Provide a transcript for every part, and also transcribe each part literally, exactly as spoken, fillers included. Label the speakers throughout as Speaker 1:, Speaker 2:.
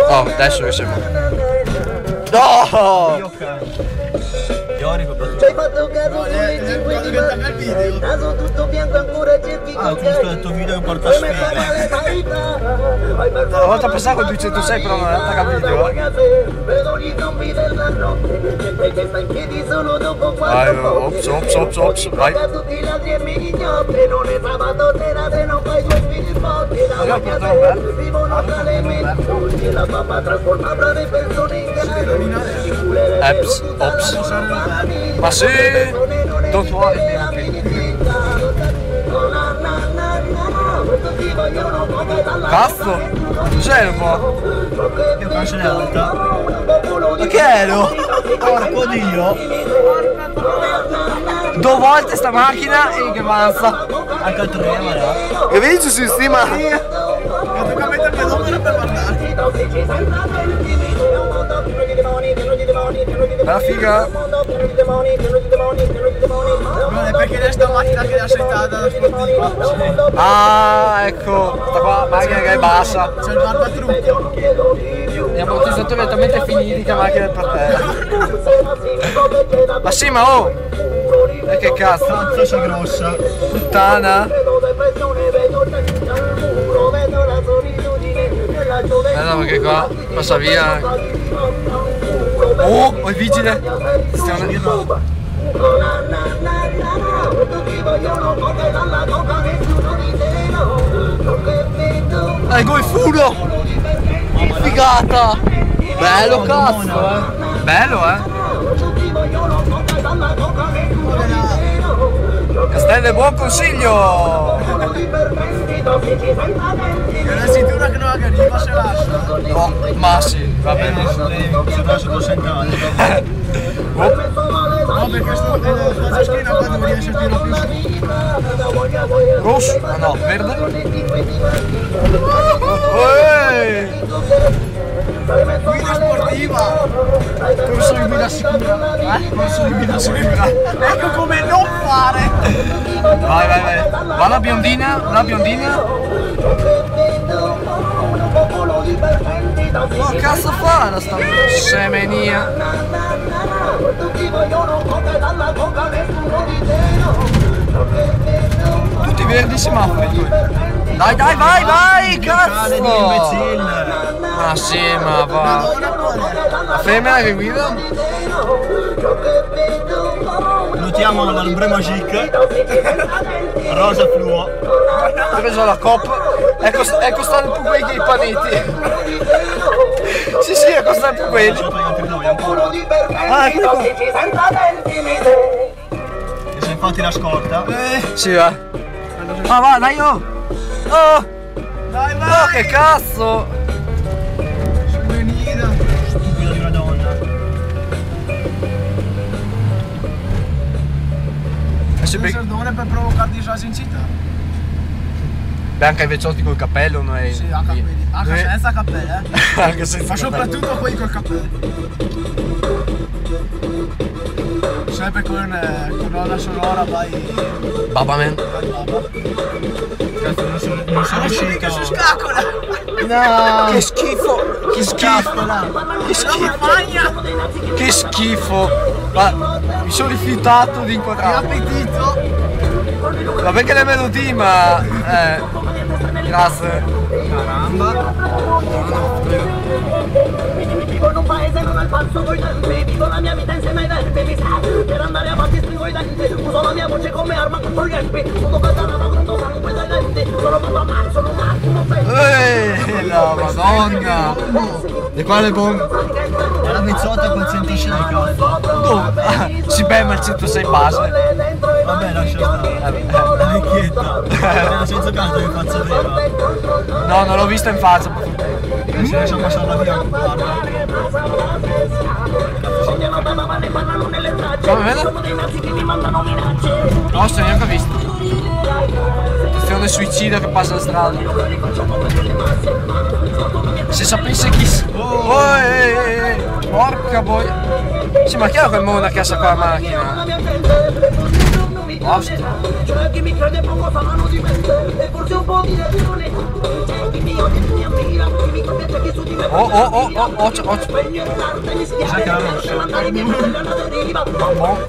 Speaker 1: Oh, adesso che siamo. No!
Speaker 2: Io ci hai fatto caso sulle cinque di maggio, naso tutto bianco ancora cerchi con
Speaker 3: questo è il tuo video che porta sfiga.
Speaker 1: Una volta passavo il duecentosei però non è attacca il video. Vai, ops, ops, ops, ops, vai. Eps, ops. Ma sì! Don't worry. Cazzo! Cos'è un po'?
Speaker 3: Io penso in alta.
Speaker 1: Ma che ero?
Speaker 3: Porco Dio!
Speaker 1: Due volte sta macchina e che avanza.
Speaker 3: Anche al tre, ma là.
Speaker 1: Che vedi su stima?
Speaker 3: Ma tocca mettermi il numero per guardare.
Speaker 1: La figa?
Speaker 3: Non è perché c'è sta macchina che l'ha settata da sportiva.
Speaker 1: Ah, ecco, sta qua macchina che è bassa.
Speaker 3: C'è il barbatrucco.
Speaker 1: Gli ammortizzatori talmente finiti che la macchina è per terra. Ma sì, ma oh! E che cazzo?
Speaker 3: Cazzo, sei grossa.
Speaker 1: Puttana! Eh no, perché qua passa via. Oh, ho il vigile! Stiamo... Ecco il fulo! Figata! Bello cazzo, eh! Bello, eh! Castello è buon consiglio!
Speaker 3: È una cintura che non arriva se lascia.
Speaker 1: No, ma sì, va bene.
Speaker 3: Si trova sotto il centrale. No, perché sto faccio schiena qua devo essere più più.
Speaker 1: Rosso? Ah no, verde?
Speaker 3: Guida sportiva!
Speaker 1: Corso di guida sicura. Eh? Corso di guida sicura.
Speaker 3: Ecco come non fare!
Speaker 1: Vai, vai, vai. Va la biondina, la biondina. Ma che cazzo fa la sta semenia? Tutti verdi semafori. Dai, dai, vai, vai, cazzo! Ma sì, ma va. La femmina che guida?
Speaker 3: Notiamo l'Albre Magique. Rosa fluo.
Speaker 1: Ho preso la coppa. È, cost è costato più quelli che i paneti. Sì, sì, è costato più quelli. Ah, che qua.
Speaker 3: E sei infatti la scorta?
Speaker 1: Eh, sì, va. Ma va, dai, oh! Oh!
Speaker 3: Dai, vai!
Speaker 1: Oh, che cazzo!
Speaker 3: Venida! Stupido di una donna.
Speaker 1: E se
Speaker 3: Questo non è per provocare disagi in città?
Speaker 1: Beh, anche i vecchiotti col cappello non è...
Speaker 3: Sì, anche, anche
Speaker 1: Noi...
Speaker 3: senza cappello, eh?
Speaker 1: Anche senza
Speaker 3: Ma soprattutto quelli col cappello. Sempre con, eh, con l'onda sonora vai...
Speaker 1: Baba man.
Speaker 3: Vai baba. Cazzo, non sono, non sono riuscito. Che si scaccola!
Speaker 1: No! Che schifo! Che schifo! Che schifo! Che schifo! Ma mi sono rifiutato di inquadrare.
Speaker 3: Che appetito!
Speaker 1: Va bene che le melodie, ma... Eh... Grazie.
Speaker 3: Caramba!
Speaker 2: Vivo in un paese non al passo coi tempi, vivo la mia vita insieme ai tempi, mi sa, per andare avanti stringo i denti, uso la mia voce come arma contro i tempi, sono katana da grande sangue dai denti, sono tutto a mano, sono un attimo sempre.
Speaker 1: Eeeh, la madonna! Di quale bomba?
Speaker 3: È la mezzotta con centosei cazzo.
Speaker 1: Dove? Ah, si bema il centosei base.
Speaker 3: Vabbè, lascia stare. La vecchietta. Nel senso cazzo che faccia vera.
Speaker 1: No, non l'ho vista in faccia.
Speaker 3: E se lascia passare la via, guarda.
Speaker 1: Come vede? No, sto neanche visto. Attenzione suicida che passa la strada. Se sapesse chi... Oh, ehi, ehi, ehi. Porca boia. Sì, ma chiaro che il mondo che ha qua la macchina. Basta.
Speaker 2: Cioè chi mi crede poco sa mano di me e forse un po' di ragione. Chi mi odia, chi mi ammira, chi mi copia, chi su di me.
Speaker 1: Oh oh oh oh oh oh.
Speaker 2: Sai che la rossa?
Speaker 1: Boh.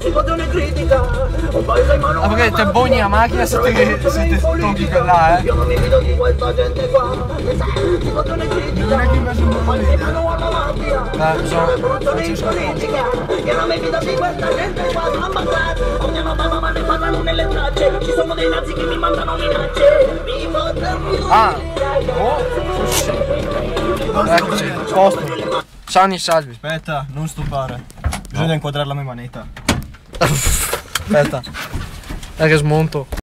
Speaker 1: Ah, perché te bogni la macchina se te, se te tocchi quella, eh.
Speaker 2: Io non mi fido di questa gente qua. Si vogliono critica.
Speaker 3: Non è che invece non
Speaker 2: Poi si fanno alla macchina.
Speaker 1: Eh, so.
Speaker 2: Io non mi fido di questa gente qua. Ammazzate. Con mia mamma mamma ne parlano nelle tracce. Ci sono dei nazi che mi mandano minacce. Mi vogliono.
Speaker 1: Ah. Oh. Eccoci. Posto. Sani e salvi.
Speaker 3: Aspetta, non stupare. Bisogna inquadrare la mia manetta.
Speaker 1: Aspetta. È che smonto.